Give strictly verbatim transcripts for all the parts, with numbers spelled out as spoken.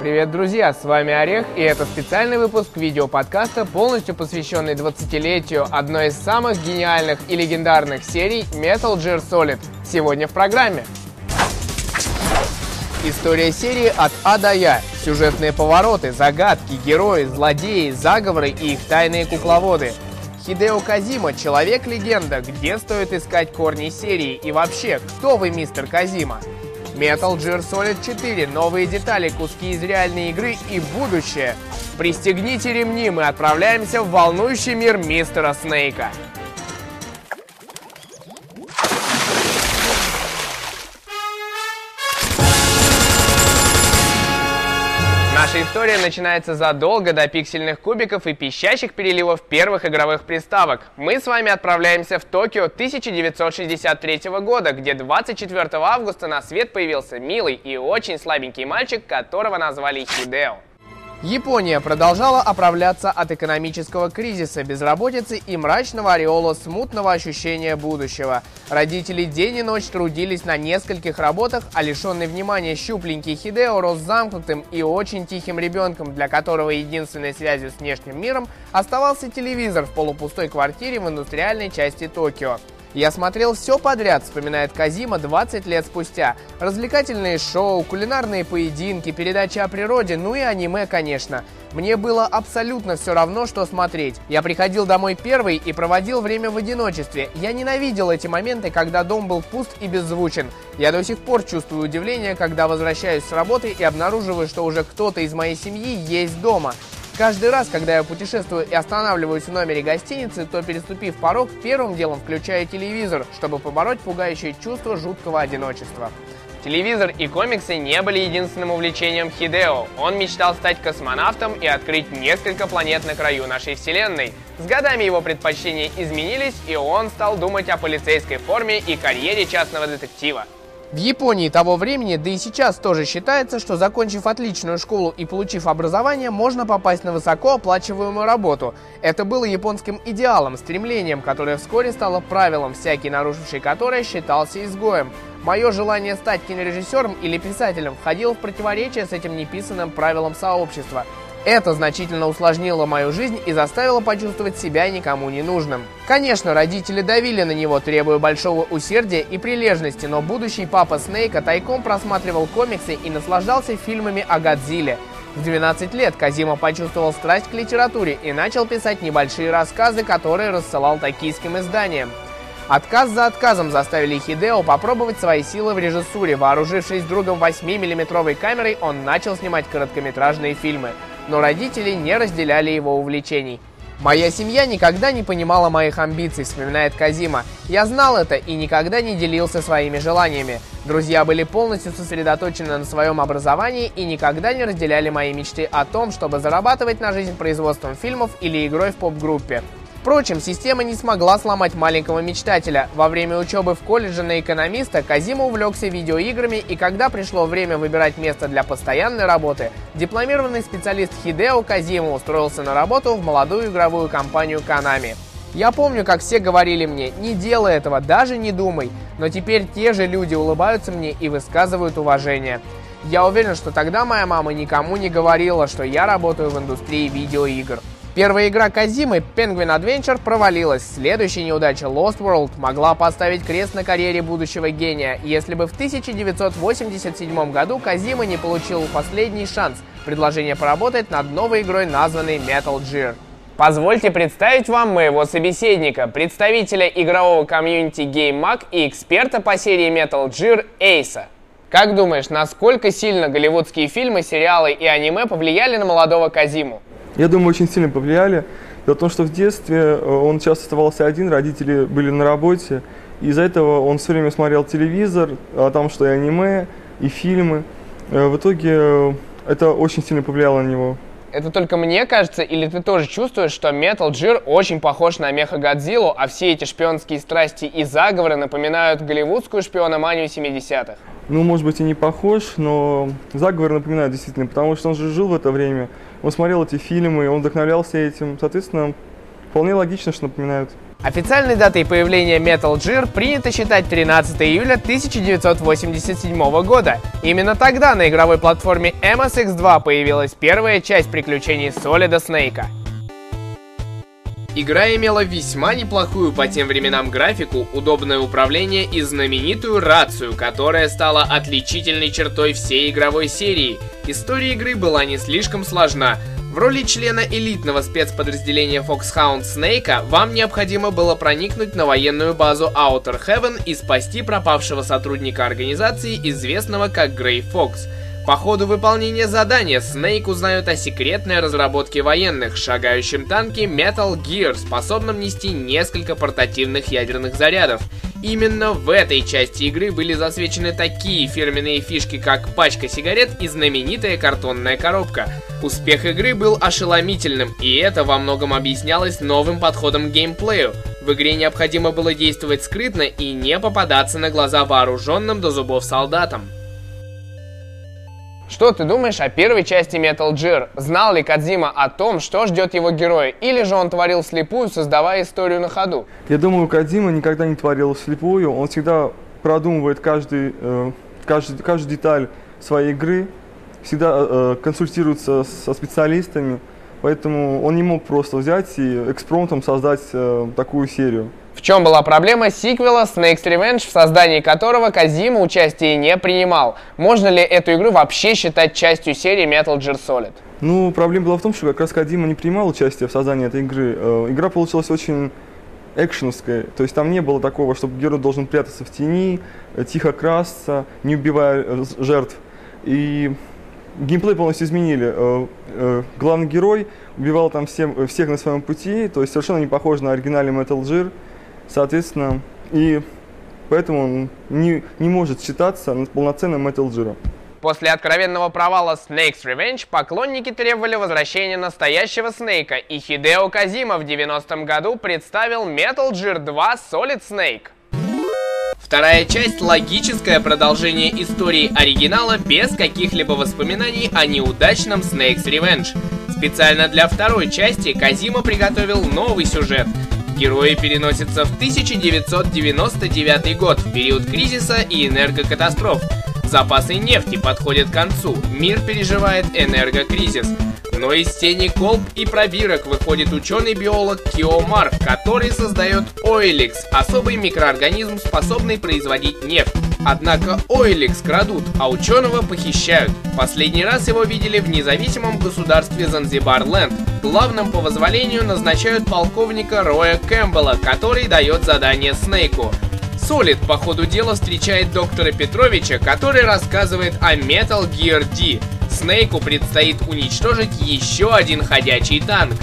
Привет, друзья! С вами Орех, и это специальный выпуск видеоподкаста, полностью посвященный двадцатилетию одной из самых гениальных и легендарных серий Metal Gear Solid. Сегодня в программе. История серии от А до Я. Сюжетные повороты, загадки, герои, злодеи, заговоры и их тайные кукловоды. Хидео Козима – человек-легенда, где стоит искать корни серии и вообще, кто вы, мистер Козима? Metal Gear Solid четыре, новые детали, куски из реальной игры и будущее. Пристегните ремни, мы отправляемся в волнующий мир мистера Снейка. Наша история начинается задолго до пиксельных кубиков и пищащих переливов первых игровых приставок. Мы с вами отправляемся в Токио тысяча девятьсот шестьдесят третьего года, где двадцать четвёртого августа на свет появился милый и очень слабенький мальчик, которого назвали Хидео. Япония продолжала оправляться от экономического кризиса, безработицы и мрачного ореола смутного ощущения будущего. Родители день и ночь трудились на нескольких работах, а лишенный внимания щупленький Хидео рос замкнутым и очень тихим ребенком, для которого единственной связью с внешним миром оставался телевизор в полупустой квартире в индустриальной части Токио. «Я смотрел все подряд», — вспоминает Козима двадцать лет спустя. Развлекательные шоу, кулинарные поединки, передачи о природе, ну и аниме, конечно. Мне было абсолютно все равно, что смотреть. Я приходил домой первый и проводил время в одиночестве. Я ненавидел эти моменты, когда дом был пуст и беззвучен. Я до сих пор чувствую удивление, когда возвращаюсь с работы и обнаруживаю, что уже кто-то из моей семьи есть дома. Каждый раз, когда я путешествую и останавливаюсь в номере гостиницы, то, переступив порог, первым делом включаю телевизор, чтобы побороть пугающее чувство жуткого одиночества. Телевизор и комиксы не были единственным увлечением Хидео. Он мечтал стать космонавтом и открыть несколько планет на краю нашей вселенной. С годами его предпочтения изменились, и он стал думать о полицейской форме и карьере частного детектива. В Японии того времени, да и сейчас тоже считается, что, закончив отличную школу и получив образование, можно попасть на высокооплачиваемую работу. Это было японским идеалом, стремлением, которое вскоре стало правилом, всякий нарушивший которое считался изгоем. Мое желание стать кинорежиссером или писателем входило в противоречие с этим неписанным правилом сообщества. Это значительно усложнило мою жизнь и заставило почувствовать себя никому не нужным. Конечно, родители давили на него, требуя большого усердия и прилежности, но будущий папа Снейка тайком просматривал комиксы и наслаждался фильмами о Годзилле. В двенадцать лет Козима почувствовал страсть к литературе и начал писать небольшие рассказы, которые рассылал токийским изданиям. Отказ за отказом заставили Хидео попробовать свои силы в режиссуре. Вооружившись другом восьмимиллиметровой камерой, он начал снимать короткометражные фильмы. Но родители не разделяли его увлечений. «Моя семья никогда не понимала моих амбиций», — вспоминает Козима. «Я знал это и никогда не делился своими желаниями. Друзья были полностью сосредоточены на своем образовании и никогда не разделяли мои мечты о том, чтобы зарабатывать на жизнь производством фильмов или игрой в поп-группе». Впрочем, система не смогла сломать маленького мечтателя. Во время учебы в колледже на экономиста Козима увлекся видеоиграми, и когда пришло время выбирать место для постоянной работы, дипломированный специалист Хидео Козима устроился на работу в молодую игровую компанию Konami. Я помню, как все говорили мне: «Не делай этого, даже не думай», но теперь те же люди улыбаются мне и высказывают уважение. Я уверен, что тогда моя мама никому не говорила, что я работаю в индустрии видеоигр. Первая игра Козимы, Penguin Adventure, провалилась. Следующая неудача, Lost World, могла поставить крест на карьере будущего гения, если бы в тысяча девятьсот восемьдесят седьмом году Козима не получил последний шанс – предложение поработать над новой игрой, названной Metal Gear. Позвольте представить вам моего собеседника, представителя игрового комьюнити GameMag и эксперта по серии Metal Gear Эйса. Как думаешь, насколько сильно голливудские фильмы, сериалы и аниме повлияли на молодого Козиму? Я думаю, очень сильно повлияли. Дело в том, что в детстве он часто оставался один, родители были на работе, и из-за этого он все время смотрел телевизор, а там что и аниме, и фильмы. В итоге это очень сильно повлияло на него. Это только мне кажется, или ты тоже чувствуешь, что Metal Gear очень похож на Мехагодзиллу, а все эти шпионские страсти и заговоры напоминают голливудскую шпиономанию семидесятых? Ну, может быть, и не похож, но заговор напоминает действительно, потому что он же жил в это время, он смотрел эти фильмы, он вдохновлялся этим, соответственно, вполне логично, что напоминают. Официальной датой появления Metal Gear принято считать тринадцатое июля тысяча девятьсот восемьдесят седьмого года. Именно тогда на игровой платформе эм эс икс два появилась первая часть приключений Солида Снейка. Игра имела весьма неплохую по тем временам графику, удобное управление и знаменитую рацию, которая стала отличительной чертой всей игровой серии. История игры была не слишком сложна. В роли члена элитного спецподразделения Foxhound Снейка вам необходимо было проникнуть на военную базу Outer Heaven и спасти пропавшего сотрудника организации, известного как Грей Фокс. По ходу выполнения задания Снейк узнает о секретной разработке военных, шагающем танке Metal Gear, способном нести несколько портативных ядерных зарядов. Именно в этой части игры были засвечены такие фирменные фишки, как пачка сигарет и знаменитая картонная коробка. Успех игры был ошеломительным, и это во многом объяснялось новым подходом к геймплею. В игре необходимо было действовать скрытно и не попадаться на глаза вооруженным до зубов солдатам. Что ты думаешь о первой части Metal Gear? Знал ли Кодзима о том, что ждет его героя, или же он творил вслепую, создавая историю на ходу? Я думаю, Кодзима никогда не творил вслепую, он всегда продумывает каждый, э, каждый, каждую деталь своей игры, всегда э, консультируется со специалистами, поэтому он не мог просто взять и экспромтом создать э, такую серию. В чем была проблема сиквела Snake's Revenge, в создании которого Кодзима участие не принимал? Можно ли эту игру вообще считать частью серии Metal Gear Solid? Ну, проблема была в том, что как раз Кодзима не принимал участие в создании этой игры. Э, игра получилась очень экшеновская, то есть там не было такого, чтобы герой должен прятаться в тени, э, тихо красться, не убивая э, жертв. И геймплей полностью изменили. Э, э, главный герой убивал там всем, всех на своем пути, то есть совершенно не похож на оригинальный Metal Gear. Соответственно, и поэтому он не, не может считаться полноценным Metal Gear. После откровенного провала Snake's Revenge поклонники требовали возвращения настоящего Снейка, и Хидео Кодзима в девяностом году представил Metal Gear два Solid Snake. Вторая часть – логическое продолжение истории оригинала без каких-либо воспоминаний о неудачном Snake's Revenge. Специально для второй части Кодзима приготовил новый сюжет. Герои переносятся в тысяча девятьсот девяносто девятый год, в период кризиса и энергокатастроф. Запасы нефти подходят к концу, мир переживает энергокризис. Но из тени колб и пробирок выходит ученый-биолог Киомар, который создает Ойликс, особый микроорганизм, способный производить нефть. Однако Ойликс крадут, а ученого похищают. Последний раз его видели в независимом государстве Занзибар-Ленд. Главным по возволению назначают полковника Роя Кэмпбелла, который дает задание Снейку. Солид по ходу дела встречает доктора Петровича, который рассказывает о Metal Gear D. Снейку предстоит уничтожить еще один ходячий танк.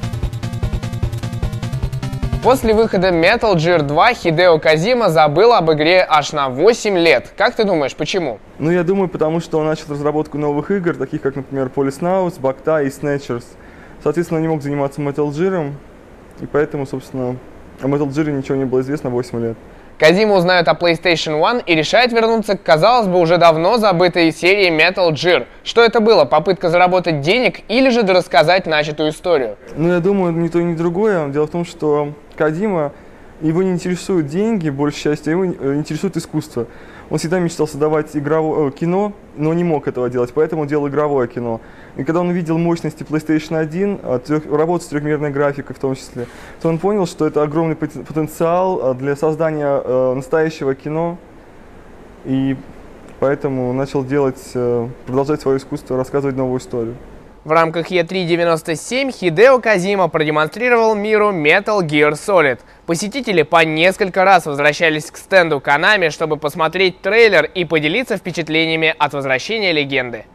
После выхода Metal Gear два Хидео Кодзима забыл об игре аж на восемь лет. Как ты думаешь, почему? Ну, я думаю, потому что он начал разработку новых игр, таких как, например, Policenauts, Bacta и Snatchers. Соответственно, он не мог заниматься Metal Gear, и поэтому, собственно, о Metal Gear ничего не было известно восемь лет. Кодзима узнает о PlayStation один и решает вернуться к, казалось бы, уже давно забытой серии Metal Gear. Что это было? Попытка заработать денег или же дорассказать начатую историю? Ну, я думаю, ни то, ни другое. Дело в том, что Кодзима, его не интересуют деньги, большей частью, его интересует искусство. Он всегда мечтал создавать игровое кино, но не мог этого делать, поэтому он делал игровое кино. И когда он увидел мощности PlayStation один, работу с трехмерной графикой в том числе, то он понял, что это огромный потенциал для создания настоящего кино. И поэтому начал делать, продолжать свое искусство, рассказывать новую историю. В рамках и три девяносто семь Хидео Кодзима продемонстрировал миру Metal Gear Solid. Посетители по несколько раз возвращались к стенду Konami, чтобы посмотреть трейлер и поделиться впечатлениями от возвращения легенды.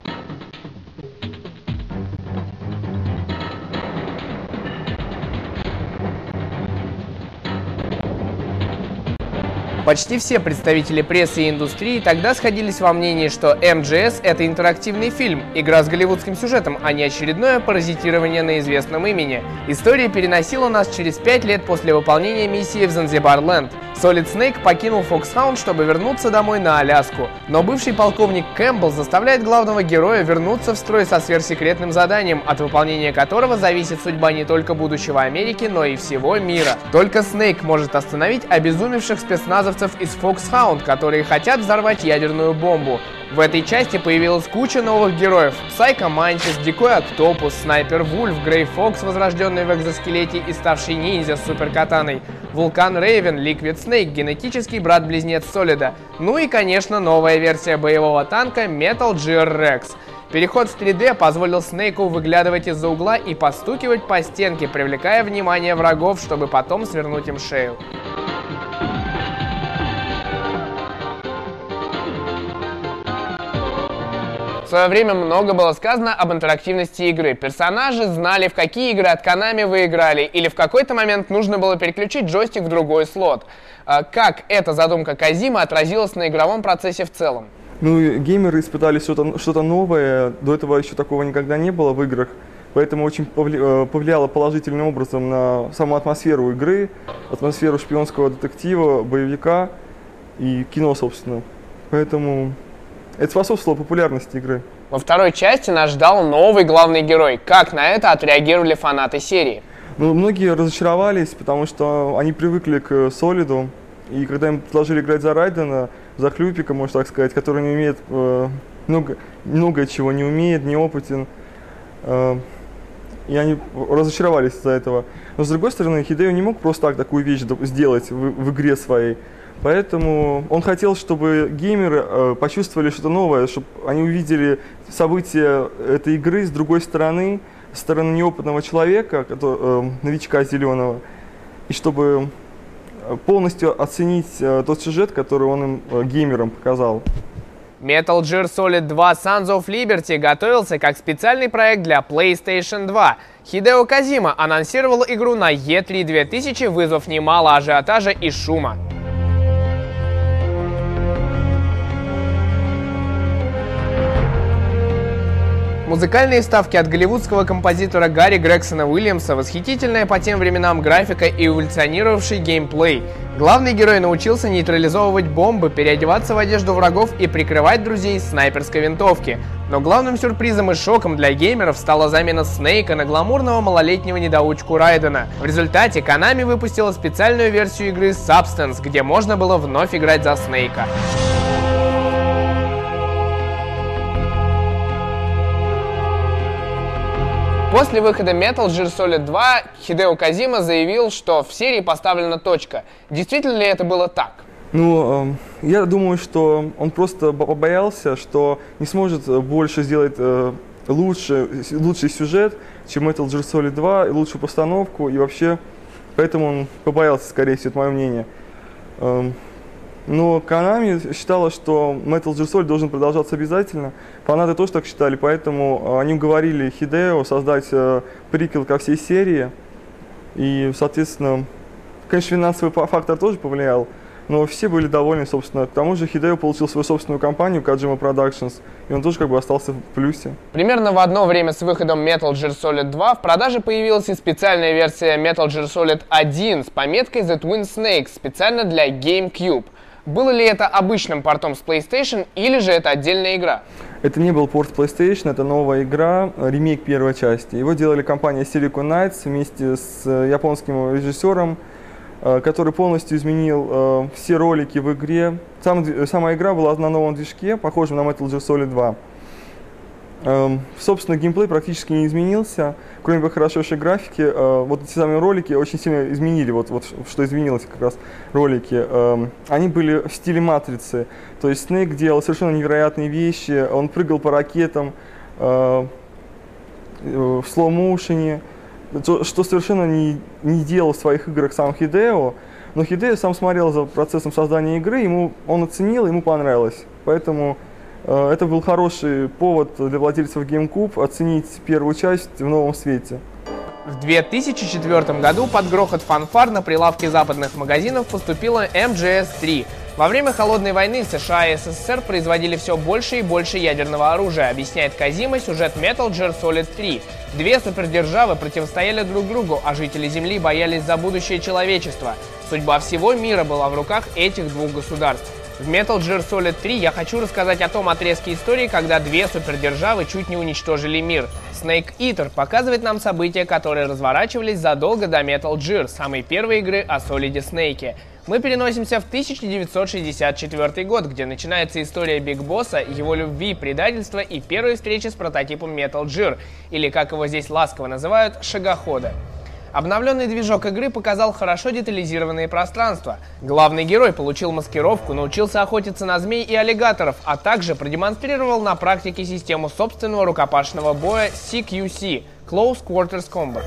Почти все представители прессы и индустрии тогда сходились во мнении, что эм джи эс — это интерактивный фильм, игра с голливудским сюжетом, а не очередное паразитирование на известном имени. История переносила нас через пять лет после выполнения миссии в Занзибар-Ленд. Solid Snake покинул Foxhound, чтобы вернуться домой на Аляску, но бывший полковник Кэмпбелл заставляет главного героя вернуться в строй со сверхсекретным заданием, от выполнения которого зависит судьба не только будущего Америки, но и всего мира. Только Снейк может остановить обезумевших спецназовцев из Foxhound, которые хотят взорвать ядерную бомбу. В этой части появилась куча новых героев: Psycho Mantis, Дикой Октопус, Снайпер Вульф, Грей Фокс, возрожденный в экзоскелете и ставший ниндзя с суперкатаной, Вулкан Рейвен, Ликвид Снейк, генетический брат-близнец Солида, ну и, конечно, новая версия боевого танка Metal Gear Rex. Переход в три дэ позволил Снейку выглядывать из-за угла и постукивать по стенке, привлекая внимание врагов, чтобы потом свернуть им шею. В свое время много было сказано об интерактивности игры. Персонажи знали, в какие игры от Konami вы играли, или в какой-то момент нужно было переключить джойстик в другой слот. Как эта задумка Козимы отразилась на игровом процессе в целом? Ну, геймеры испытали что-то что-то новое, до этого еще такого никогда не было в играх, поэтому очень повли- повлияло положительным образом на саму атмосферу игры, атмосферу шпионского детектива, боевика и кино, собственно. Поэтому это способствовало популярности игры. Во второй части нас ждал новый главный герой. Как на это отреагировали фанаты серии? Ну, многие разочаровались, потому что они привыкли к Солиду, и когда им предложили играть за Райдена, за Хлюпика, можно так сказать, который не умеет, э, много, много чего не умеет, неопытен, э, и они разочаровались из-за этого. Но с другой стороны, Хидео не мог просто так такую вещь сделать в, в игре своей. Поэтому он хотел, чтобы геймеры э, почувствовали что-то новое, чтобы они увидели события этой игры с другой стороны, со стороны неопытного человека, который, э, новичка зеленого, и чтобы полностью оценить э, тот сюжет, который он им, э, геймерам, показал. Metal Gear Solid два Sons of Liberty готовился как специальный проект для PlayStation два. Хидео Козима анонсировал игру на и три две тысячи, вызвав немало ажиотажа и шума. Музыкальные вставки от голливудского композитора Гарри Грегсона Уильямса, восхитительная по тем временам графика и эволюционировавший геймплей. Главный герой научился нейтрализовывать бомбы, переодеваться в одежду врагов и прикрывать друзей из снайперской винтовки. Но главным сюрпризом и шоком для геймеров стала замена Снейка на гламурного малолетнего недоучку Райдена. В результате Konami выпустила специальную версию игры Substance, где можно было вновь играть за Снейка. После выхода Metal Gear Solid два Хидео Козима заявил, что в серии поставлена точка. Действительно ли это было так? Ну, э, я думаю, что он просто побоялся, что не сможет больше сделать э, лучше, лучший сюжет, чем Metal Gear Solid два, и лучшую постановку, и вообще, поэтому он побоялся, скорее всего, это мое мнение. Э, но Konami считала, что Metal Gear Solid должен продолжаться обязательно. Фанаты тоже так считали, поэтому они уговорили Хидео создать э, приквел ко всей серии. И, соответственно, конечно, финансовый фактор тоже повлиял, но все были довольны, собственно. К тому же Хидео получил свою собственную компанию, Kojima Productions, и он тоже как бы остался в плюсе. Примерно в одно время с выходом Metal Gear Solid два в продаже появилась и специальная версия Metal Gear Solid один с пометкой The Twin Snakes, специально для GameCube. Было ли это обычным портом с PlayStation или же это отдельная игра? Это не был порт PlayStation, это новая игра, ремейк первой части. Его делали компания Silicon Knights вместе с японским режиссером, который полностью изменил э, все ролики в игре. Сам, сама игра была на новом движке, похожем на Metal Gear Solid два. Э, собственно, геймплей практически не изменился, кроме бы хорошей графики. Э, вот эти самые ролики очень сильно изменили, вот, вот что изменилось как раз ролики. Э, они были в стиле матрицы, то есть Снейк делал совершенно невероятные вещи, он прыгал по ракетам э, в слоу-моушене, что совершенно не, не делал в своих играх сам Хидео, но Хидео сам смотрел за процессом создания игры, ему, он оценил, ему понравилось. Поэтому э, это был хороший повод для владельцев GameCube оценить первую часть в новом свете. В две тысячи четвёртом году под грохот фанфар на прилавке западных магазинов поступила эм джи эс три. Во время Холодной войны США и СССР производили все больше и больше ядерного оружия, объясняет Казима сюжет Metal Gear Solid три. Две супердержавы противостояли друг другу, а жители Земли боялись за будущее человечества. Судьба всего мира была в руках этих двух государств. В Metal Gear Solid три я хочу рассказать о том отрезке истории, когда две супердержавы чуть не уничтожили мир. Snake Eater показывает нам события, которые разворачивались задолго до Metal Gear, самой первой игры о Солиде Снейке. Мы переносимся в тысяча девятьсот шестьдесят четвёртый год, где начинается история Биг Босса, его любви, предательства и первой встречи с прототипом Metal Gear, или, как его здесь ласково называют, шагохода. Обновленный движок игры показал хорошо детализированные пространства. Главный герой получил маскировку, научился охотиться на змей и аллигаторов, а также продемонстрировал на практике систему собственного рукопашного боя си кью си – Close Quarters Combat.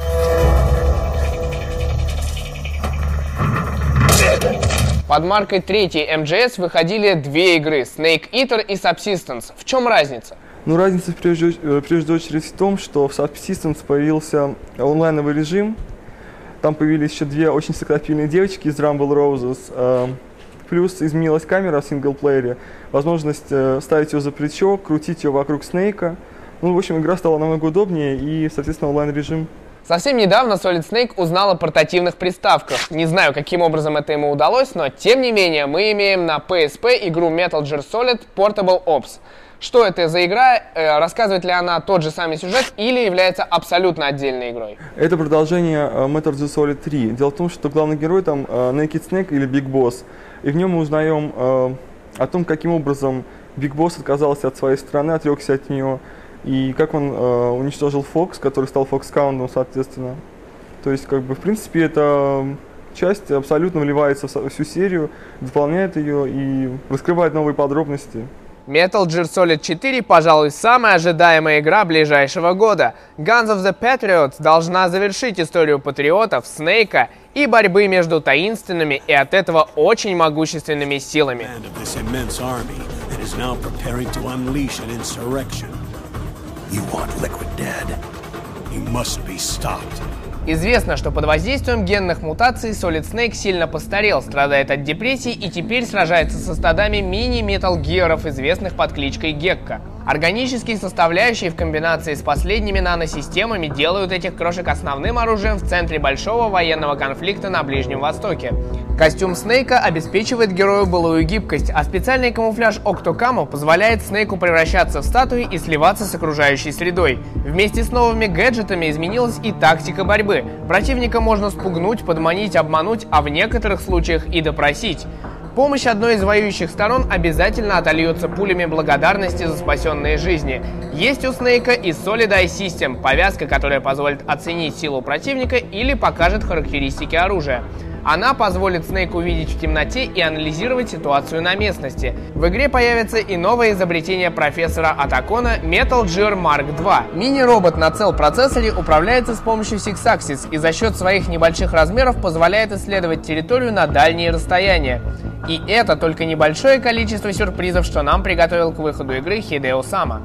Под маркой третьей эм джи эс выходили две игры – Snake Eater и Subsistence. В чем разница? Ну, разница прежде, прежде очередь в том, что в Subsistence появился онлайновый режим. Там появились еще две очень сексапильные девочки из Rumble Roses. Плюс изменилась камера в синглплеере, возможность ставить ее за плечо, крутить ее вокруг Снейка. Ну, в общем, игра стала намного удобнее и, соответственно, онлайн-режим. Совсем недавно Solid Snake узнал о портативных приставках. Не знаю, каким образом это ему удалось, но тем не менее мы имеем на пи эс пи игру Metal Gear Solid Portable Ops. Что это за игра, э, рассказывает ли она тот же самый сюжет или является абсолютно отдельной игрой? Это продолжение э, Metal Gear Solid три. Дело в том, что главный герой там э, Naked Snake или Big Boss, и в нем мы узнаем э, о том, каким образом Big Boss отказался от своей страны, отрекся от нее, и как он э, уничтожил Fox, который стал Foxhound, соответственно. То есть, как бы, в принципе, эта часть абсолютно вливается в всю серию, дополняет ее и раскрывает новые подробности. Metal Gear Solid четыре, пожалуй, самая ожидаемая игра ближайшего года. Guns of the Patriots должна завершить историю патриотов, Снейка и борьбы между таинственными и от этого очень могущественными силами. Известно, что под воздействием генных мутаций Solid Snake сильно постарел, страдает от депрессии и теперь сражается со стадами мини-метал-гиров, известных под кличкой Гекко. Органические составляющие в комбинации с последними наносистемами делают этих крошек основным оружием в центре большого военного конфликта на Ближнем Востоке. Костюм Снейка обеспечивает герою былую гибкость, а специальный камуфляж Octocamo позволяет Снейку превращаться в статуи и сливаться с окружающей средой. Вместе с новыми гаджетами изменилась и тактика борьбы. Противника можно спугнуть, подманить, обмануть, а в некоторых случаях и допросить. Помощь одной из воюющих сторон обязательно отольется пулями благодарности за спасенные жизни. Есть у Снейка и Solid Eye System, повязка, которая позволит оценить силу противника или покажет характеристики оружия. Она позволит Снейку увидеть в темноте и анализировать ситуацию на местности. В игре появится и новое изобретение профессора Атакона Metal Gear Mark два. Мини-робот на цел-процессоре управляется с помощью Six-Axis и за счет своих небольших размеров позволяет исследовать территорию на дальние расстояния. И это только небольшое количество сюрпризов, что нам приготовил к выходу игры Хидео Сама.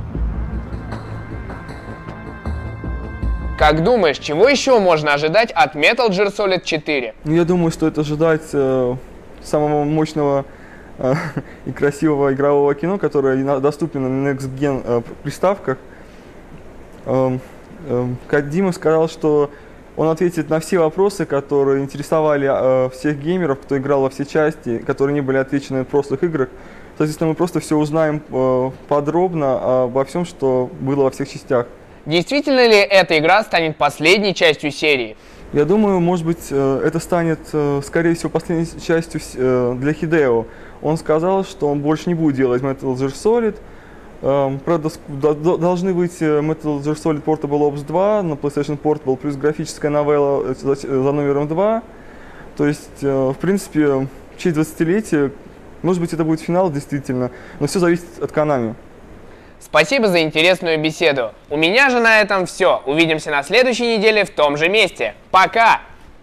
Как думаешь, чего еще можно ожидать от Metal Gear Solid четыре? Ну, я думаю, стоит ожидать э, самого мощного э, и красивого игрового кино, которое доступно на Next Gen э, приставках. Э, э, Кодзима сказал, что он ответит на все вопросы, которые интересовали э, всех геймеров, кто играл во все части, которые не были отвечены в прошлых играх. Соответственно, мы просто все узнаем э, подробно обо всем, что было во всех частях. Действительно ли эта игра станет последней частью серии? Я думаю, может быть, это станет, скорее всего, последней частью для Хидео. Он сказал, что он больше не будет делать Metal Gear Solid. Правда, должны выйти Metal Gear Solid Portable Ops два на PlayStation Portable, плюс графическая новелла за номером два. То есть, в принципе, в честь двадцатилетия, может быть, это будет финал, действительно, но все зависит от Konami. Спасибо за интересную беседу. У меня же на этом все. Увидимся на следующей неделе в том же месте. Пока!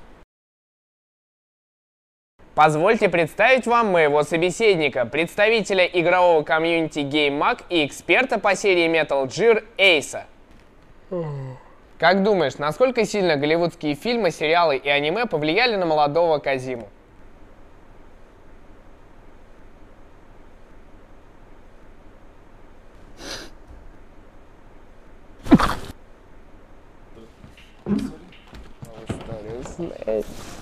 Позвольте представить вам моего собеседника, представителя игрового комьюнити GameMag и эксперта по серии Metal Gear Эйса. Как думаешь, насколько сильно голливудские фильмы, сериалы и аниме повлияли на молодого Казиму? Жесть.